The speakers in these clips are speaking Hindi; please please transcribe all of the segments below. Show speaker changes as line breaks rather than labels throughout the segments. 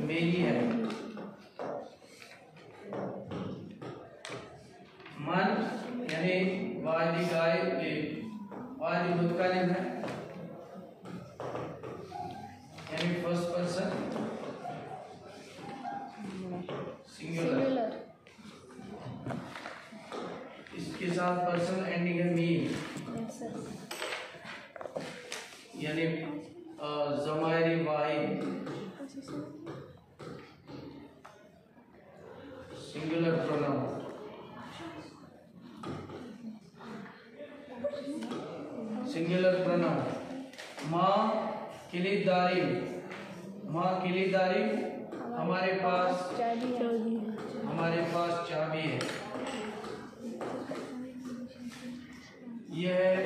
मेरी है। मन यानी वाहिद गाय वाहिद मुतकल्लिम है, यानी फर्स्ट पर्सन सिंगुलर। इसके साथ पर्सन एंडिंग है मीम, यानी ज़माइरी वाहिद सिंगुलर प्रोनाउन। सिंगुलर प्रोनाउन माँ किलीदारी, माँ किलीदारी हमारे पास चाबी है। यह है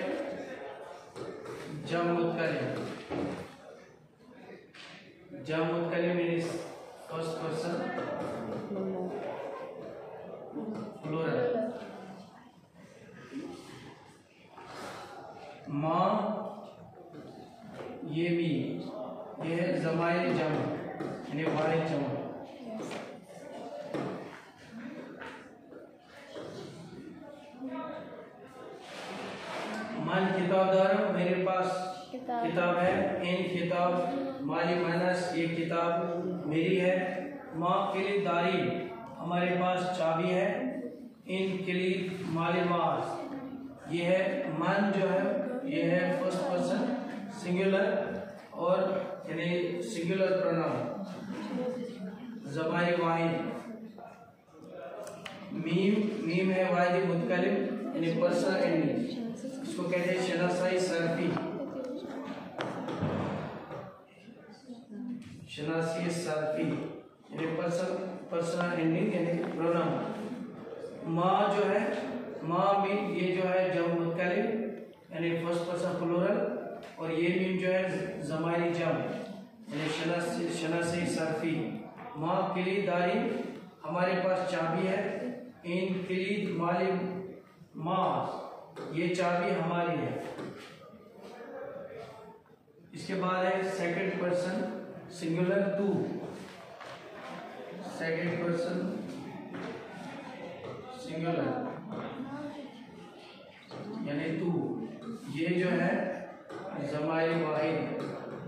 जम मुतकल्लिम। जम मुतकल्लिम मीन्स फर्स्ट पर्सन प्लूरल। माँ ये भी, ये है ज़माइर जम यानी वाहिद जम। मन किताबदार, मेरे पास किताब है। इन किताब माली माइनस ये किताब मेरी है। माँ किलीदारी हमारे पास चाबी है। इन किलीद माली मास ये है। मन जो है ये है फर्स्ट पर्सन सिंगुलर और यानी सिंगुलर प्रोनाउन ज़माइर वाहिद। मीम है वाहिद मुतकल्लिम यानी पर्सन एंडिंग, इसको कहते हैं शनासाई सर्फी। शनासी सर्फी यानी पर्सन एंडिंग यानी प्रोनाउन। माँ जो है, माँ मीम ये जो है जम मुतकल्लिम यानी फर्स्ट पर्सन प्लूरल, और ये मीम जो है ज़माइरी जम यानी शनासी सर्फी। माँ किलीदारी हमारे पास चाबी है। इन किलीद माली मास ये चाबी हमारी है। इसके बाद है सेकंड पर्सन सिंगुलर तू। सेकंड पर्सन सिंगुलर यानी तू, ये जो है ज़माइर वाहिद।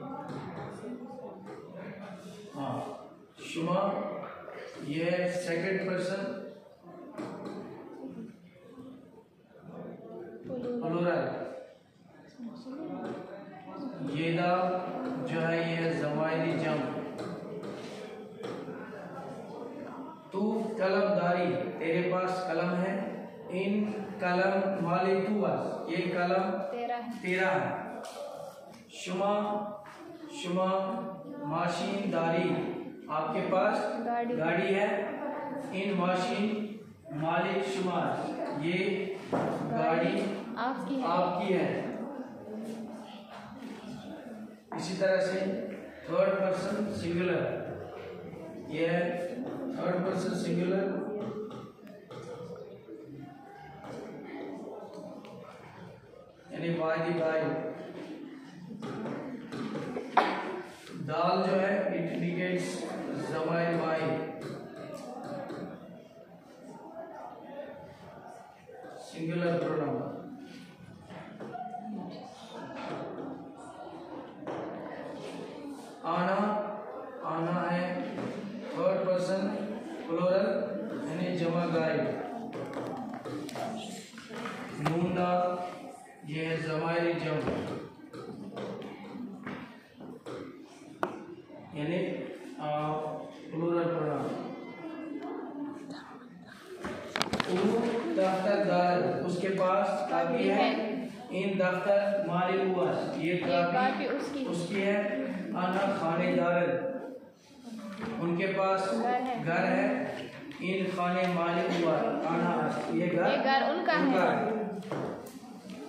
हाँ शुमा ये सेकंड पर्सन प्लूरल। ये दा जो है ये है ज़माइरी जम। तू कलमदारी तेरे पास कलम है। इन कलम माली तू ये कलम तेरा है। शुमा माशीनदारी आपके पास गाड़ी है। इन माशीन मालिक शुमार ये गाड़ी आपकी है। इसी तरह से थर्ड पर्सन सिंगुलर, ये है थर्ड पर्सन सिंगुलर यानी वाहिद गाय। दाल जो है इट इंडिकेट्स ज़माइर वाहिद सिंगुलर प्रोनाउन। आना है थर्ड पर्सन प्लूरल यानी जमा गायब। नूंदा ये है ज़माइरी जम यानी प्लूरल प्रोनाउन। दफ्तरदार उसके पास काफी है। इन दफ्तर मालिक हुआ ये काफी उसकी है। आना खानेदार उनके पास घर है। इन खाने मालिक हुआ आना ये घर उनका है।